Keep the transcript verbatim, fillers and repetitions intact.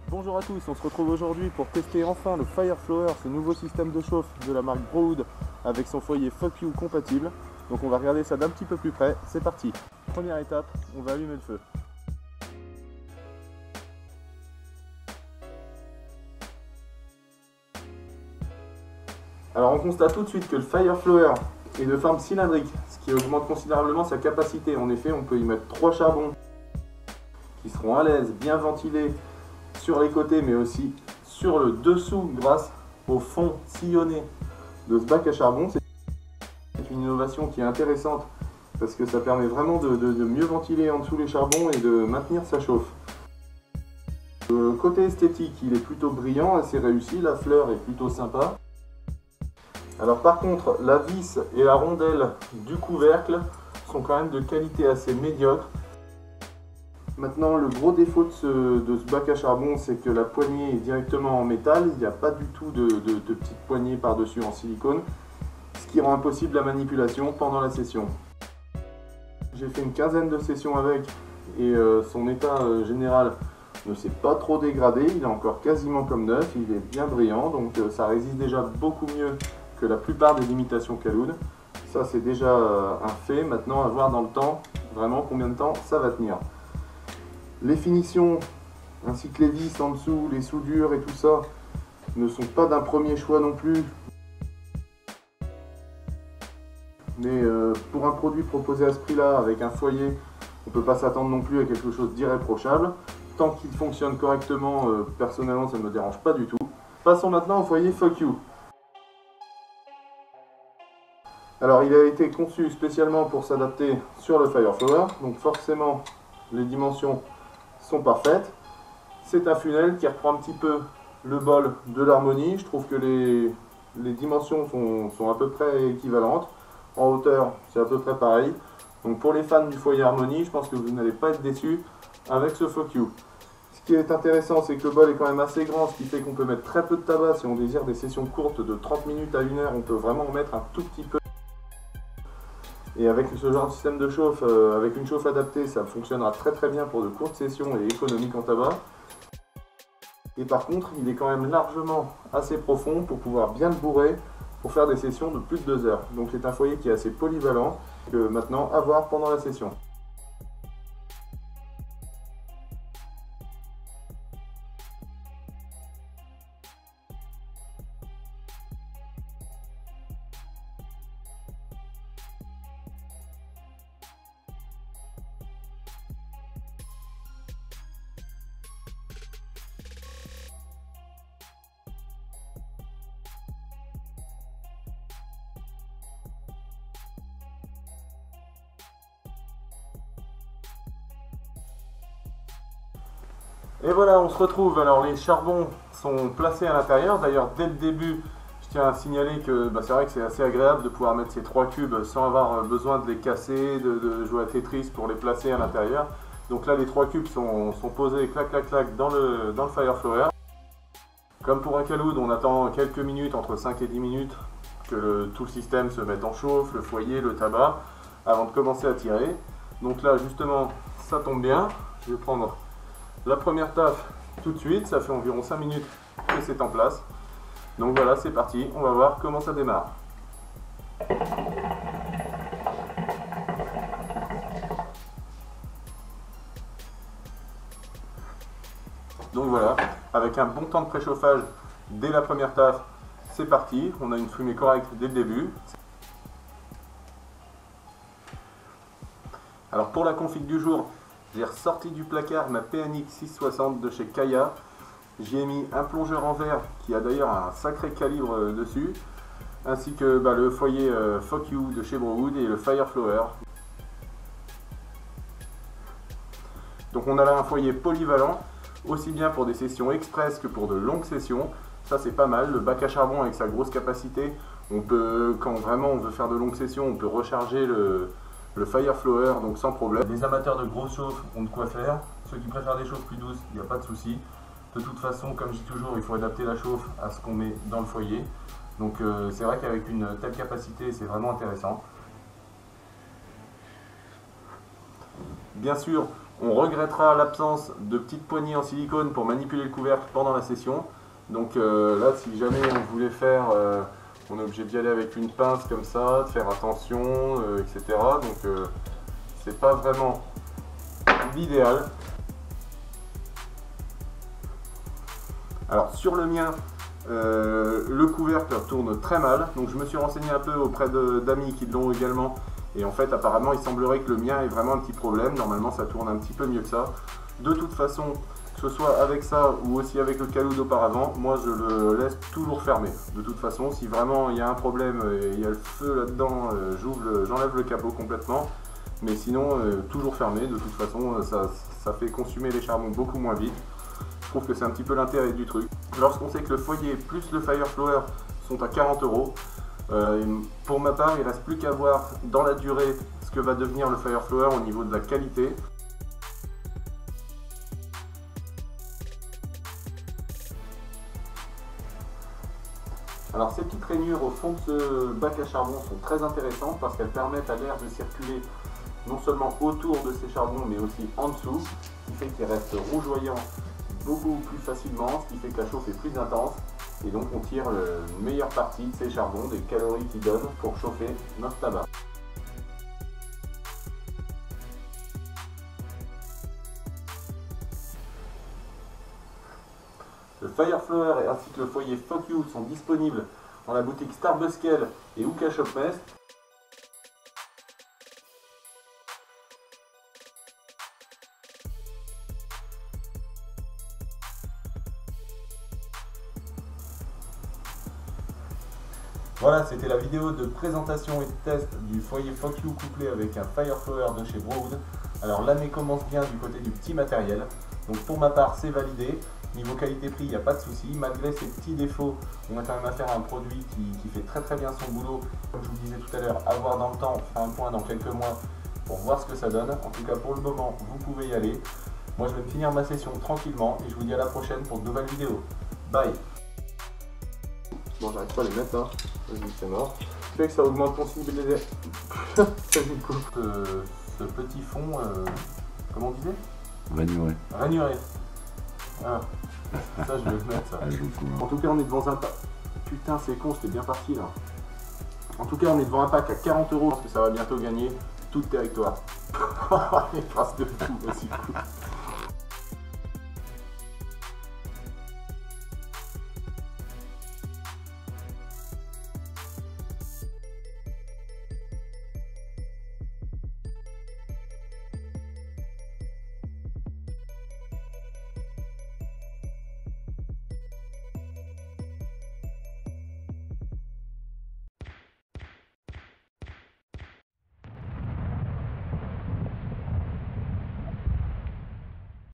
Bonjour à tous, on se retrouve aujourd'hui pour tester enfin le Fireflower, ce nouveau système de chauffe de la marque Browood avec son foyer Fuck You compatible. Donc on va regarder ça d'un petit peu plus près, c'est parti. Première étape, on va allumer le feu. Alors on constate tout de suite que le Fireflower est de forme cylindrique, ce qui augmente considérablement sa capacité. En effet, on peut y mettre trois charbons qui seront à l'aise, bien ventilés sur les côtés mais aussi sur le dessous grâce au fond sillonné de ce bac à charbon. C'est une innovation qui est intéressante parce que ça permet vraiment de, de, de mieux ventiler en dessous les charbons et de maintenir sa chauffe. Le côté esthétique, il est plutôt brillant, assez réussi, la fleur est plutôt sympa. Alors par contre, la vis et la rondelle du couvercle sont quand même de qualité assez médiocre. Maintenant, le gros défaut de ce, de ce bac à charbon, c'est que la poignée est directement en métal. Il n'y a pas du tout de, de, de petite poignée par-dessus en silicone, ce qui rend impossible la manipulation pendant la session. J'ai fait une quinzaine de sessions avec et euh, son état euh, général ne s'est pas trop dégradé. Il est encore quasiment comme neuf, il est bien brillant, donc euh, ça résiste déjà beaucoup mieux que la plupart des imitations Caloud. Ça, c'est déjà euh, un fait. Maintenant, à voir dans le temps, vraiment combien de temps ça va tenir. Les finitions, ainsi que les vis en dessous, les soudures et tout ça, ne sont pas d'un premier choix non plus. Mais euh, pour un produit proposé à ce prix-là, avec un foyer, on ne peut pas s'attendre non plus à quelque chose d'irréprochable. Tant qu'il fonctionne correctement, euh, personnellement, ça ne me dérange pas du tout. Passons maintenant au foyer Fuck You. Alors, il a été conçu spécialement pour s'adapter sur le Fireflower, donc forcément, les dimensions sont parfaites. C'est un funnel qui reprend un petit peu le bol de l'harmonie. Je trouve que les, les dimensions sont, sont à peu près équivalentes. En hauteur, c'est à peu près pareil. Donc pour les fans du foyer harmonie, je pense que vous n'allez pas être déçus avec ce Fuck You. Ce qui est intéressant, c'est que le bol est quand même assez grand, ce qui fait qu'on peut mettre très peu de tabac. Si on désire des sessions courtes de trente minutes à une heure, on peut vraiment en mettre un tout petit peu. Et avec ce genre de système de chauffe, euh, avec une chauffe adaptée, ça fonctionnera très très bien pour de courtes sessions et économique en tabac. Et par contre, il est quand même largement assez profond pour pouvoir bien le bourrer pour faire des sessions de plus de deux heures. Donc c'est un foyer qui est assez polyvalent, que maintenant à voir pendant la session. Et voilà, on se retrouve. Alors les charbons sont placés à l'intérieur. D'ailleurs, dès le début, je tiens à signaler que bah, c'est vrai que c'est assez agréable de pouvoir mettre ces trois cubes sans avoir besoin de les casser, de, de jouer à Tetris pour les placer à l'intérieur. Donc là, les trois cubes sont, sont posés clac clac clac dans le, dans le Fireflower. Comme pour un Caloud, on attend quelques minutes, entre cinq et dix minutes, que le, tout le système se mette en chauffe, le foyer, le tabac, avant de commencer à tirer. Donc là, justement, ça tombe bien. Je vais prendre la première taf tout de suite, ça fait environ cinq minutes que c'est en place. Donc voilà, c'est parti, on va voir comment ça démarre. Donc voilà, avec un bon temps de préchauffage dès la première taf, c'est parti. On a une fumée correcte dès le début. Alors pour la config du jour, j'ai ressorti du placard ma P N X six cent soixante de chez Kaya. J'y ai mis un plongeur en verre qui a d'ailleurs un sacré calibre euh, dessus, ainsi que bah, le foyer euh, Fuck You de chez Browood et le Fireflower. Donc on a là un foyer polyvalent, aussi bien pour des sessions express que pour de longues sessions. Ça c'est pas mal, le bac à charbon avec sa grosse capacité, on peut, quand vraiment on veut faire de longues sessions, on peut recharger le le Fireflower, donc sans problème. Les amateurs de grosses chauffes ont de quoi faire. Ceux qui préfèrent des chauffes plus douces, il n'y a pas de souci. De toute façon, comme je dis toujours, il faut adapter la chauffe à ce qu'on met dans le foyer. Donc euh, c'est vrai qu'avec une telle capacité, c'est vraiment intéressant. Bien sûr, On regrettera l'absence de petites poignées en silicone pour manipuler le couvercle pendant la session. Donc euh, là, si jamais on voulait faire, euh, on est obligé d'y aller avec une pince comme ça, de faire attention, euh, et cetera. Donc euh, c'est pas vraiment l'idéal. Alors sur le mien, euh, le couvercle tourne très mal. Donc je me suis renseigné un peu auprès d'amis qui l'ont également. Et en fait, apparemment, il semblerait que le mien ait vraiment un petit problème. Normalement, ça tourne un petit peu mieux que ça. De toute façon, que ce soit avec ça ou aussi avec le calou d'auparavant, moi je le laisse toujours fermé. De toute façon, si vraiment il y a un problème et il y a le feu là-dedans, euh, j'enlève le capot complètement. Mais sinon, euh, toujours fermé. De toute façon, ça, ça fait consumer les charbons beaucoup moins vite. Je trouve que c'est un petit peu l'intérêt du truc. Lorsqu'on sait que le foyer plus le Fireflower sont à quarante euros, Euh, pour ma part, il ne reste plus qu'à voir dans la durée ce que va devenir le Fireflower au niveau de la qualité. Alors ces petites rainures au fond de ce bac à charbon sont très intéressantes parce qu'elles permettent à l'air de circuler non seulement autour de ces charbons mais aussi en dessous, ce qui fait qu'ils restent rougeoyants beaucoup plus facilement, ce qui fait que la chauffe est plus intense. Et donc on tire une meilleure partie de ces charbons, des calories qu'ils donnent pour chauffer notre tabac. Le Fireflower ainsi que le foyer Fuck You sont disponibles dans la boutique Starbuskel et Hookah Shop Mess. Voilà, c'était la vidéo de présentation et de test du foyer Fuck You couplé avec un Fireflower de chez Broad. Alors l'année commence bien du côté du petit matériel. Donc pour ma part, c'est validé. Niveau qualité-prix, il n'y a pas de souci. Malgré ces petits défauts, on a quand même affaire à un produit qui, qui fait très très bien son boulot. Comme je vous disais tout à l'heure, à voir dans le temps, faire un point dans quelques mois pour voir ce que ça donne. En tout cas, pour le moment, vous pouvez y aller. Moi, je vais me finir ma session tranquillement et je vous dis à la prochaine pour de nouvelles vidéos. Bye! Bon, j'arrive pas à les mettre là. Vas-y, c'est mort. Ce qui fait que ça augmente considérablement. Ça me coupe. Euh, ce petit fond, euh, comment on disait? Rainuré. Rainuré. Ah, ça je vais le mettre ça. En tout cas, on est devant un pack. Putain, c'est con, c'était bien parti là. En tout cas, on est devant un pack à quarante euros. Je pense que ça va bientôt gagner tout le territoire. Les traces de fou aussi.